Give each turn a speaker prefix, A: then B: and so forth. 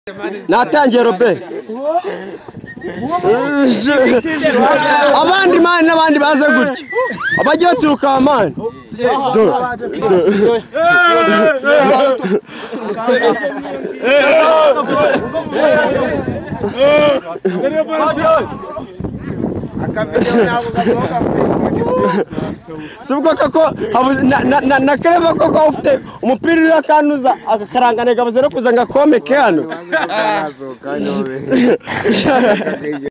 A: natangiye robe abandi mani n'abandi baze gutya abagiye turuka mani Subwo kako na kereva koko ufite umupira uri akanuza akakarangane gabuze no kuza ngakomeke hano